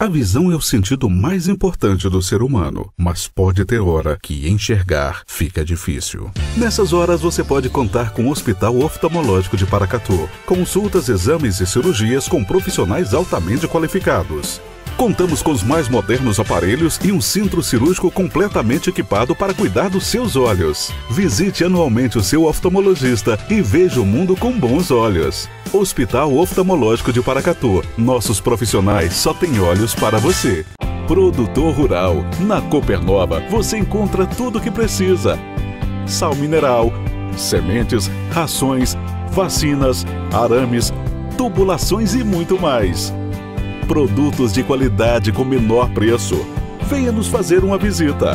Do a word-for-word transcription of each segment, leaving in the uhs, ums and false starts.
A visão é o sentido mais importante do ser humano, mas pode ter hora que enxergar fica difícil. Nessas horas você pode contar com o Hospital Oftalmológico de Paracatu. Consultas, exames e cirurgias com profissionais altamente qualificados. Contamos com os mais modernos aparelhos e um centro cirúrgico completamente equipado para cuidar dos seus olhos. Visite anualmente o seu oftalmologista e veja o mundo com bons olhos. Hospital Oftalmológico de Paracatu. Nossos profissionais só têm olhos para você. Produtor Rural. Na Copernova você encontra tudo o que precisa. Sal mineral, sementes, rações, vacinas, arames, tubulações e muito mais. Produtos de qualidade com menor preço. Venha nos fazer uma visita.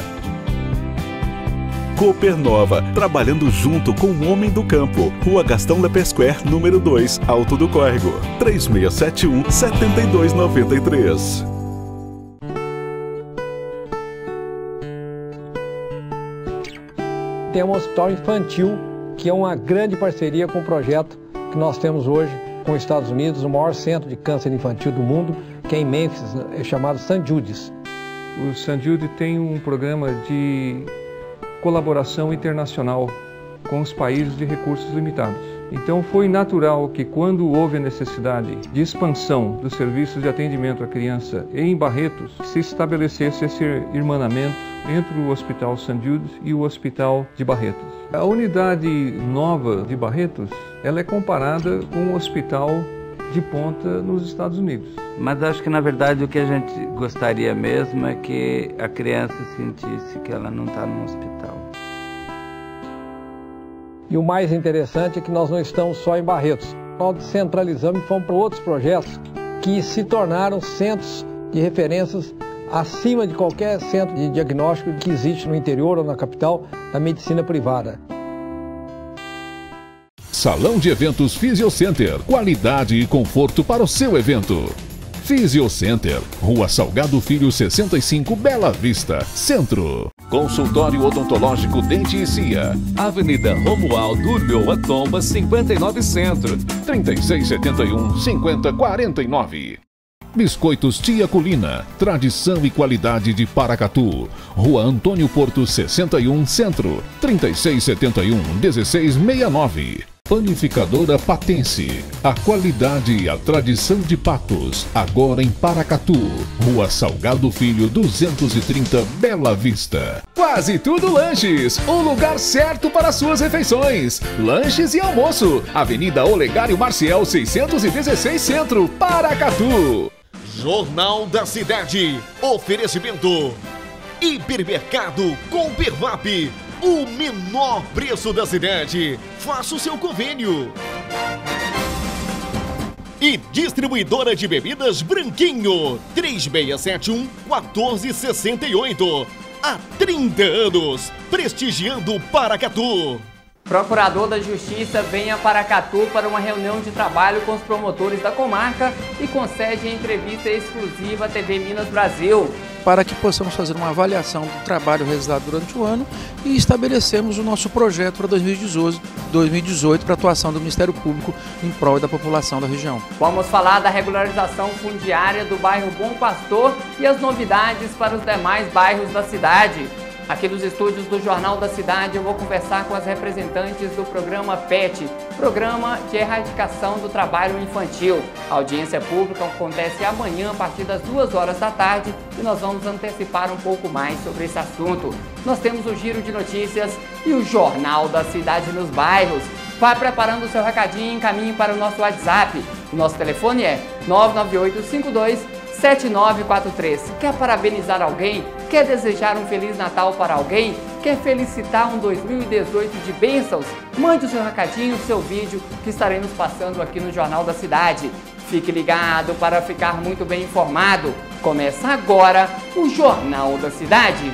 Copernova, trabalhando junto com o homem do campo. Rua Gastão Lepesquer, número dois, Alto do Córrego. três seis sete um, sete dois nove três. Tem um hospital infantil, que é uma grande parceria com o projeto que nós temos hoje com os Estados Unidos, o maior centro de câncer infantil do mundo, que é em Memphis, é chamado Saint Jude's. O Saint Jude tem um programa de colaboração internacional com os países de recursos limitados. Então foi natural que, quando houve a necessidade de expansão dos serviços de atendimento à criança em Barretos, se estabelecesse esse irmanamento entre o Hospital Saint Jude e o Hospital de Barretos. A unidade nova de Barretos, ela é comparada com o hospital de ponta nos Estados Unidos. Mas acho que, na verdade, o que a gente gostaria mesmo é que a criança sentisse que ela não está no hospital. E o mais interessante é que nós não estamos só em Barretos. Nós centralizamos e fomos para outros projetos que se tornaram centros de referências acima de qualquer centro de diagnóstico que existe no interior ou na capital da medicina privada. Salão de Eventos Fisiocenter. Qualidade e conforto para o seu evento. Fisiocenter, Rua Salgado Filho sessenta e cinco, Bela Vista, Centro. Consultório Odontológico Dente e Cia. Avenida Romualdo Ulloa Tomba, cinquenta e nove Centro. trinta e seis setenta e um, cinquenta quarenta e nove. Biscoitos Tia Colina, tradição e qualidade de Paracatu. Rua Antônio Porto sessenta e um, Centro. trinta e seis setenta e um, dezesseis sessenta e nove. Panificadora Patense, a qualidade e a tradição de Patos, agora em Paracatu, Rua Salgado Filho duzentos e trinta, Bela Vista. Quase Tudo Lanches, o lugar certo para suas refeições. Lanches e almoço, Avenida Olegário Marcial seiscentos e dezesseis, Centro, Paracatu. Jornal da Cidade, oferecimento Hipermercado Compervap. O menor preço da cidade. Faça o seu convênio. E Distribuidora de Bebidas Branquinho. três seis sete um, quatro seis oito. Há trinta anos, prestigiando Paracatu. Procurador da Justiça vem a Paracatu para uma reunião de trabalho com os promotores da comarca e concede entrevista exclusiva à T V Minas Brasil. Para que possamos fazer uma avaliação do trabalho realizado durante o ano e estabelecermos o nosso projeto para dois mil e dezoito para a atuação do Ministério Público em prol da população da região. Vamos falar da regularização fundiária do bairro Bom Pastor e as novidades para os demais bairros da cidade. Aqui nos estúdios do Jornal da Cidade eu vou conversar com as representantes do programa P E T, Programa de Erradicação do Trabalho Infantil. A audiência pública acontece amanhã a partir das duas horas da tarde e nós vamos antecipar um pouco mais sobre esse assunto. Nós temos o Giro de Notícias e o Jornal da Cidade nos bairros. Vá preparando o seu recadinho e encaminhe para o nosso WhatsApp. O nosso telefone é nove nove oito cinco dois sete nove quatro três. Quer parabenizar alguém? Quer desejar um Feliz Natal para alguém? Quer felicitar um dois mil e dezoito de bênçãos? Mande o seu recadinho, o seu vídeo que estaremos passando aqui no Jornal da Cidade. Fique ligado para ficar muito bem informado. Começa agora o Jornal da Cidade.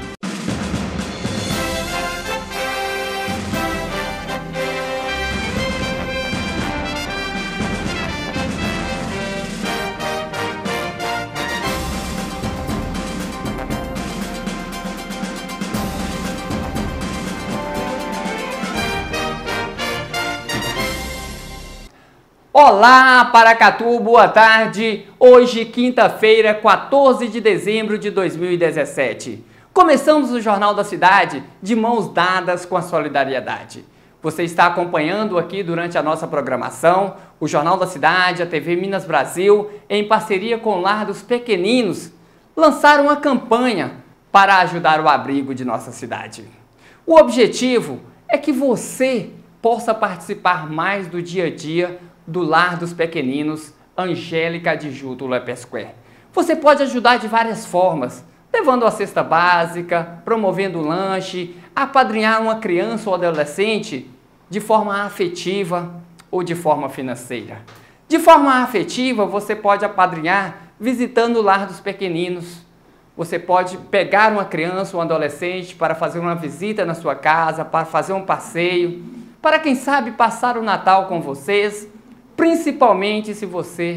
Olá, Paracatu, boa tarde. Hoje, quinta-feira, quatorze de dezembro de dois mil e dezessete. Começamos o Jornal da Cidade de mãos dadas com a solidariedade. Você está acompanhando aqui durante a nossa programação o Jornal da Cidade, a T V Minas Brasil, em parceria com o Lar dos Pequeninos, lançaram uma campanha para ajudar o abrigo de nossa cidade. O objetivo é que você possa participar mais do dia a dia do Lar dos Pequeninos Angélica Adjuto Lepesquer. Você pode ajudar de várias formas, levando a cesta básica, promovendo lanche, apadrinhar uma criança ou adolescente de forma afetiva ou de forma financeira. De forma afetiva, você pode apadrinhar visitando o Lar dos Pequeninos. Você pode pegar uma criança ou um adolescente para fazer uma visita na sua casa, para fazer um passeio, para quem sabe passar o Natal com vocês, principalmente se você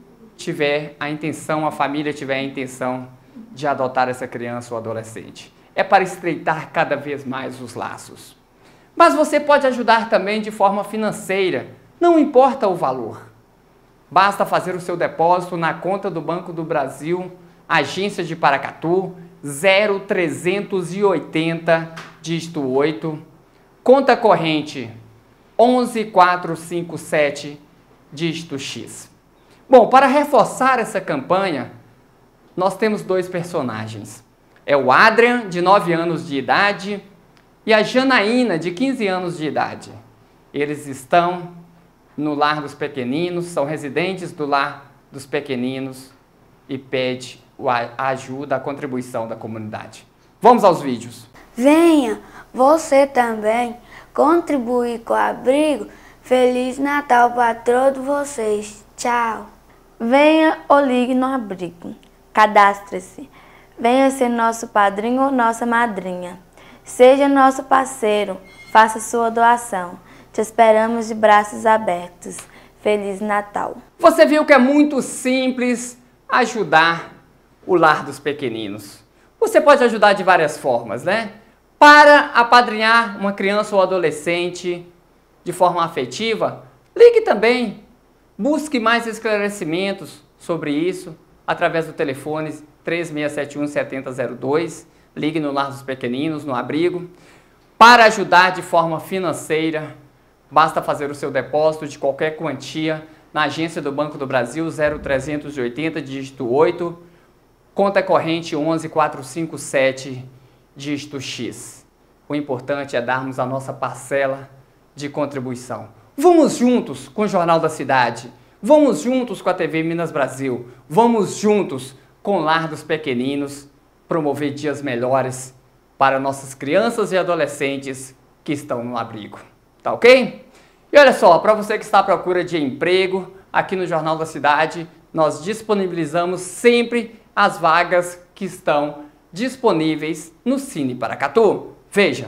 tiver a intenção, a família tiver a intenção de adotar essa criança ou adolescente. É para estreitar cada vez mais os laços. Mas você pode ajudar também de forma financeira, não importa o valor. Basta fazer o seu depósito na conta do Banco do Brasil, agência de Paracatu, zero trezentos e oitenta, dígito oito, conta corrente onze mil quatrocentos e cinquenta e sete, dígito X. Bom, para reforçar essa campanha, nós temos dois personagens. É o Adrian, de nove anos de idade, e a Janaína, de quinze anos de idade. Eles estão no Lar dos Pequeninos, são residentes do Lar dos Pequeninos e pedem a ajuda, a contribuição da comunidade. Vamos aos vídeos. Venha você também contribuir com o abrigo. Feliz Natal para todos vocês. Tchau. Venha ou ligue no abrigo. Cadastre-se. Venha ser nosso padrinho ou nossa madrinha. Seja nosso parceiro. Faça sua doação. Te esperamos de braços abertos. Feliz Natal. Você viu que é muito simples ajudar o Lar dos Pequeninos. Você pode ajudar de várias formas, né? Para apadrinhar uma criança ou adolescente de forma afetiva, ligue também. Busque mais esclarecimentos sobre isso através do telefone três seis sete um, sete zero zero dois. Ligue no Lar dos Pequeninos, no abrigo. Para ajudar de forma financeira, basta fazer o seu depósito de qualquer quantia na agência do Banco do Brasil, zero trezentos e oitenta, dígito oito, conta corrente onze mil quatrocentos e cinquenta e sete, dígito X. O importante é darmos a nossa parcela de contribuição. Vamos juntos com o Jornal da Cidade, vamos juntos com a T V Minas Brasil, vamos juntos com o Lar dos Pequeninos promover dias melhores para nossas crianças e adolescentes que estão no abrigo. Tá ok? E olha só, para você que está à procura de emprego, aqui no Jornal da Cidade, nós disponibilizamos sempre as vagas que estão disponíveis no Cine Paracatu. Veja!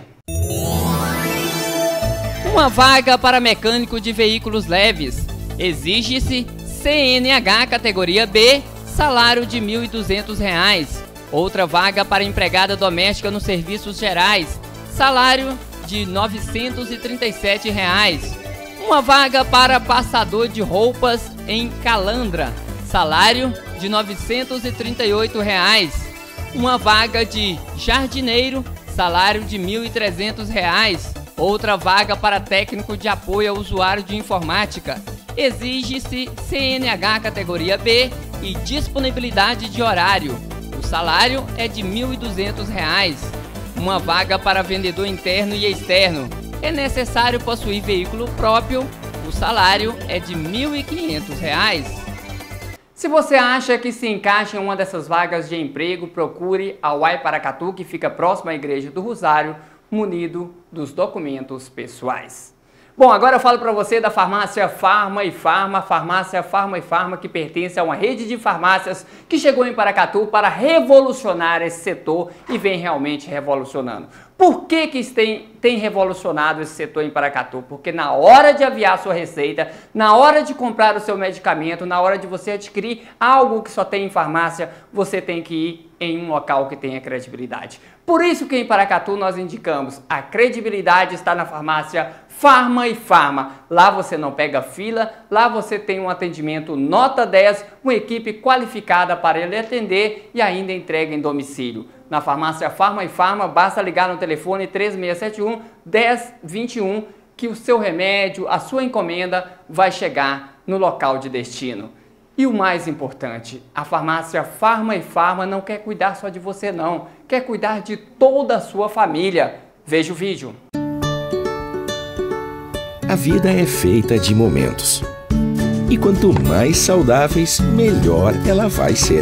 Uma vaga para mecânico de veículos leves. Exige-se C N H categoria B, salário de mil e duzentos reais. Outra vaga para empregada doméstica nos serviços gerais, salário de novecentos e trinta e sete reais. Uma vaga para passador de roupas em Calandra, salário de novecentos e trinta e oito reais. Uma vaga de jardineiro, salário de mil e trezentos reais. Outra vaga para técnico de apoio ao usuário de informática. Exige-se C N H categoria B e disponibilidade de horário. O salário é de mil e duzentos reais. Uma vaga para vendedor interno e externo. É necessário possuir veículo próprio. O salário é de mil e quinhentos reais. Se você acha que se encaixa em uma dessas vagas de emprego, procure a U A I Paracatu, que fica próximo à Igreja do Rosário, munido dos documentos pessoais. Bom, agora eu falo para você da farmácia Farma e Farma, farmácia Farma e Farma, que pertence a uma rede de farmácias que chegou em Paracatu para revolucionar esse setor e vem realmente revolucionando. Por que que tem, tem revolucionado esse setor em Paracatu? Porque na hora de aviar sua receita, na hora de comprar o seu medicamento, na hora de você adquirir algo que só tem em farmácia, você tem que ir em um local que tenha credibilidade. Por isso que em Paracatu nós indicamos, a credibilidade está na farmácia Farma e Farma. Lá você não pega fila, lá você tem um atendimento nota dez, uma equipe qualificada para ele atender e ainda entrega em domicílio. Na farmácia Farma e Farma, basta ligar no telefone três seis sete um, um zero dois um que o seu remédio, a sua encomenda vai chegar no local de destino. E o mais importante, a farmácia Farma e Farma não quer cuidar só de você não, quer cuidar de toda a sua família. Veja o vídeo. A vida é feita de momentos. E quanto mais saudáveis, melhor ela vai ser.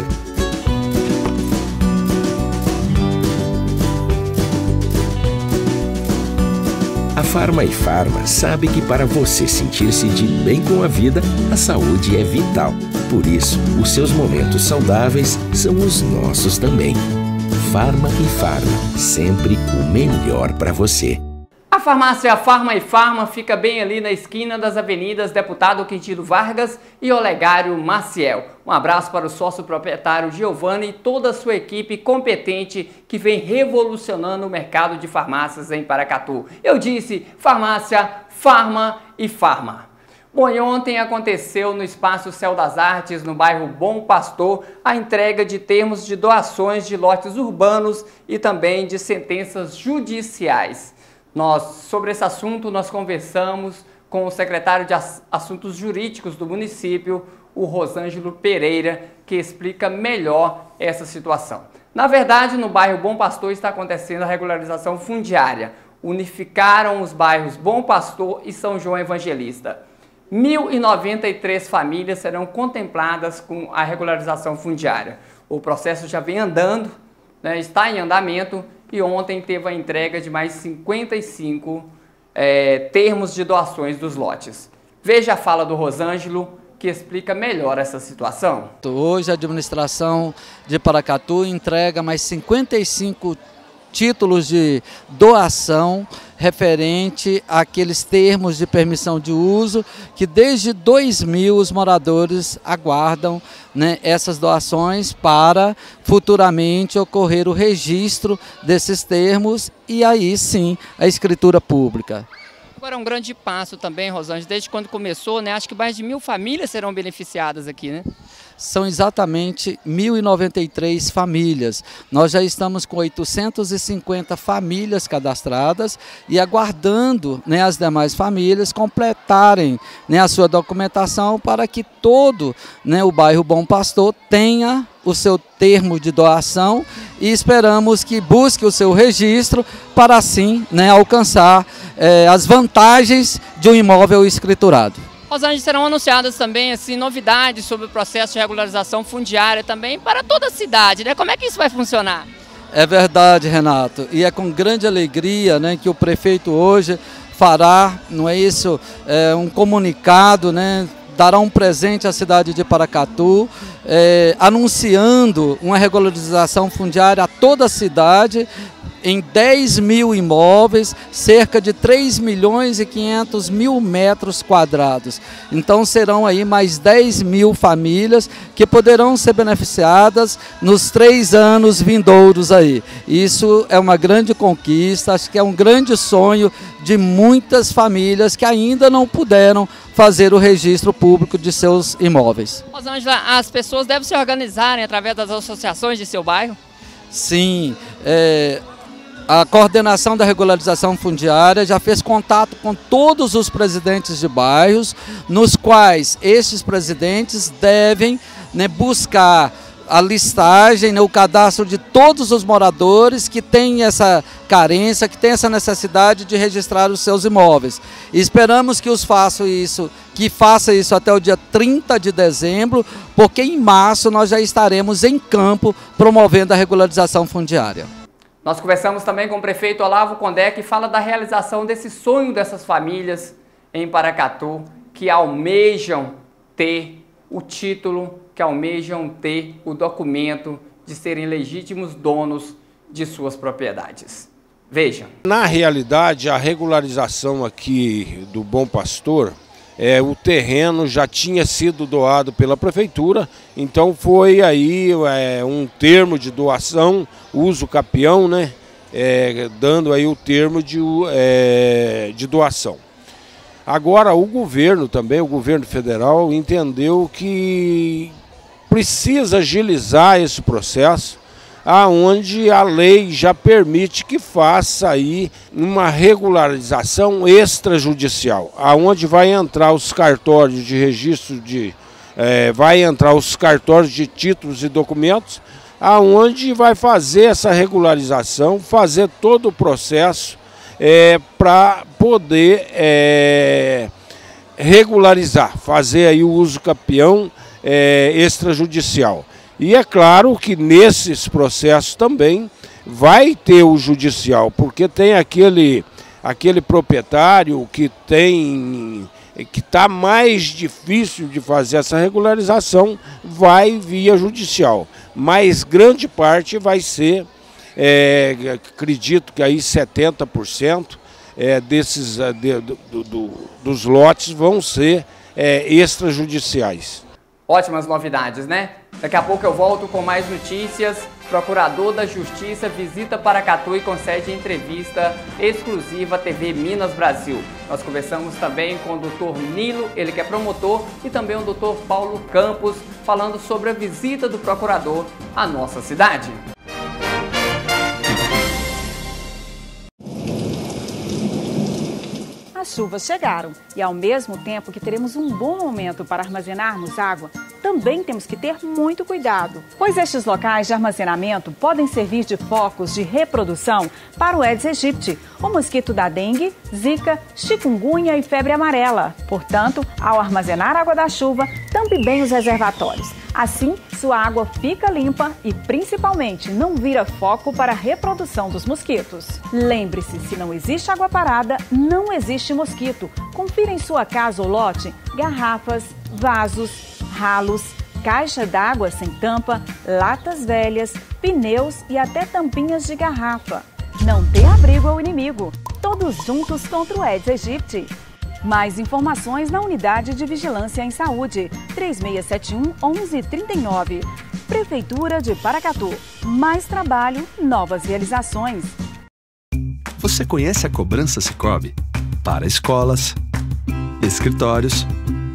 A Farma e Farma sabe que para você sentir-se de bem com a vida, a saúde é vital. Por isso, os seus momentos saudáveis são os nossos também. Farma e Farma, sempre o melhor para você. A farmácia Farma e Farma fica bem ali na esquina das avenidas Deputado Quintino Vargas e Olegário Maciel. Um abraço para o sócio proprietário Giovanni e toda a sua equipe competente que vem revolucionando o mercado de farmácias em Paracatu. Eu disse farmácia Farma e Farma. Bom, e ontem aconteceu no Espaço Céu das Artes, no bairro Bom Pastor, a entrega de termos de doações de lotes urbanos e também de sentenças judiciais. Nós, sobre esse assunto, nós conversamos com o secretário de Assuntos Jurídicos do município, o Rosângelo Pereira, que explica melhor essa situação. Na verdade, no bairro Bom Pastor está acontecendo a regularização fundiária. Unificaram os bairros Bom Pastor e São João Evangelista. mil e noventa e três famílias serão contempladas com a regularização fundiária. O processo já vem andando, né, está em andamento, e ontem teve a entrega de mais cinquenta e cinco é, termos de doações dos lotes. Veja a fala do Rosângelo, que explica melhor essa situação. Hoje a administração de Paracatu entrega mais cinquenta e cinco títulos de doação referente àqueles termos de permissão de uso que desde dois mil os moradores aguardam, né, essas doações para futuramente ocorrer o registro desses termos e aí sim a escritura pública. Agora é um grande passo também, Rosângela, desde quando começou, né? Acho que mais de mil famílias serão beneficiadas aqui, né? São exatamente mil e noventa e três famílias. Nós já estamos com oitocentas e cinquenta famílias cadastradas e aguardando, né, as demais famílias completarem, né, a sua documentação para que todo, né, o bairro Bom Pastor tenha o seu termo de doação e esperamos que busque o seu registro para assim, né, alcançar eh, as vantagens de um imóvel escriturado. Rosângela, serão anunciadas também assim, novidades sobre o processo de regularização fundiária também para toda a cidade, né? Como é que isso vai funcionar? É verdade, Renato, e é com grande alegria, né, que o prefeito hoje fará, não é isso, é, um comunicado, né, dará um presente à cidade de Paracatu, é, anunciando uma regularização fundiária a toda a cidade, em dez mil imóveis, cerca de três milhões e quinhentos mil metros quadrados. Então serão aí mais dez mil famílias que poderão ser beneficiadas nos três anos vindouros aí. Isso é uma grande conquista, acho que é um grande sonho de muitas famílias que ainda não puderam fazer o registro público de seus imóveis. Rosângela, as pessoas devem se organizarem através das associações de seu bairro? Sim, é... A coordenação da regularização fundiária já fez contato com todos os presidentes de bairros, nos quais estes presidentes devem, né, buscar a listagem, né, o cadastro de todos os moradores que têm essa carência, que têm essa necessidade de registrar os seus imóveis. E esperamos que os façam isso, que faça isso até o dia trinta de dezembro, porque em março nós já estaremos em campo promovendo a regularização fundiária. Nós conversamos também com o prefeito Olavo Condé, que fala da realização desse sonho dessas famílias em Paracatu, que almejam ter o título, que almejam ter o documento de serem legítimos donos de suas propriedades. Veja. Na realidade, a regularização aqui do Bom Pastor É, o terreno já tinha sido doado pela prefeitura, então foi aí é, um termo de doação, uso capião, né? É, dando aí o termo de, é, de doação. Agora o governo também, o governo federal, entendeu que precisa agilizar esse processo, aonde a lei já permite que faça aí uma regularização extrajudicial, aonde vai entrar os cartórios de registro de, é, vai entrar os cartórios de títulos e documentos, aonde vai fazer essa regularização, fazer todo o processo é, para poder é, regularizar, fazer aí o uso capião é, extrajudicial. E é claro que nesses processos também vai ter o judicial, porque tem aquele, aquele proprietário que tem que está mais difícil de fazer essa regularização, vai via judicial. Mas grande parte vai ser, é, acredito que aí setenta por cento é, desses, de, do, do, dos lotes vão ser é, extrajudiciais. Ótimas novidades, né? Daqui a pouco eu volto com mais notícias. Procurador da Justiça visita Paracatu e concede entrevista exclusiva à T V Minas Brasil. Nós conversamos também com o doutor Nilo, ele que é promotor, e também o doutor Paulo Campos, falando sobre a visita do procurador à nossa cidade. As chuvas chegaram e, ao mesmo tempo que teremos um bom momento para armazenarmos água, também temos que ter muito cuidado, pois estes locais de armazenamento podem servir de focos de reprodução para o Aedes aegypti, o mosquito da dengue, zika, chikungunya e febre amarela. Portanto, ao armazenar água da chuva, tampe bem os reservatórios. Assim, sua água fica limpa e, principalmente, não vira foco para a reprodução dos mosquitos. Lembre-se, se não existe água parada, não existe mosquito. Confira em sua casa ou lote garrafas, vasos, ralos, caixa d'água sem tampa, latas velhas, pneus e até tampinhas de garrafa. Não dê abrigo ao inimigo. Todos juntos contra o Aedes aegypti. Mais informações na Unidade de Vigilância em Saúde, três seis sete um, onze trinta e nove. Prefeitura de Paracatu. Mais trabalho, novas realizações. Você conhece a cobrança Sicoob? Para escolas, escritórios,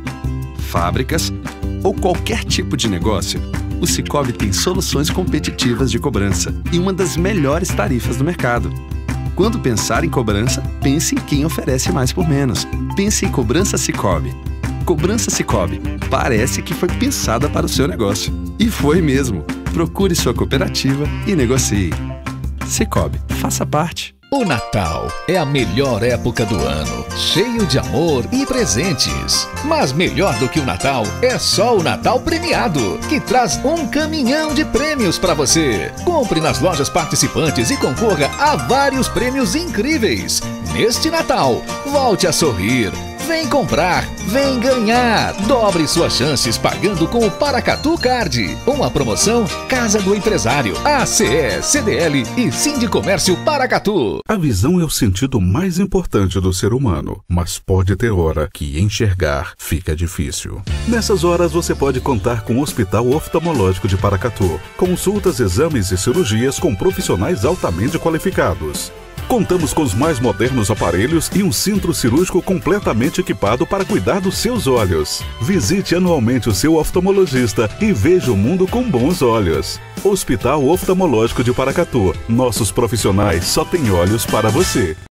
fábricas ou qualquer tipo de negócio, o Sicoob tem soluções competitivas de cobrança e uma das melhores tarifas do mercado. Quando pensar em cobrança, pense em quem oferece mais por menos. Pense em Cobrança Sicoob. Cobrança Sicoob. Parece que foi pensada para o seu negócio. E foi mesmo. Procure sua cooperativa e negocie. Sicoob, faça parte. O Natal é a melhor época do ano, cheio de amor e presentes. Mas melhor do que o Natal é só o Natal Premiado, que traz um caminhão de prêmios para você. Compre nas lojas participantes e concorra a vários prêmios incríveis. Neste Natal, volte a sorrir. Vem comprar, vem ganhar. Dobre suas chances pagando com o Paracatu Card. Uma promoção Casa do Empresário, A C E, C D L e Sindicomércio Paracatu. A visão é o sentido mais importante do ser humano, mas pode ter hora que enxergar fica difícil. Nessas horas você pode contar com o Hospital Oftalmológico de Paracatu. Consultas, exames e cirurgias com profissionais altamente qualificados. Contamos com os mais modernos aparelhos e um centro cirúrgico completamente equipado para cuidar dos seus olhos. Visite anualmente o seu oftalmologista e veja o mundo com bons olhos. Hospital Oftalmológico de Paracatu. Nossos profissionais só têm olhos para você.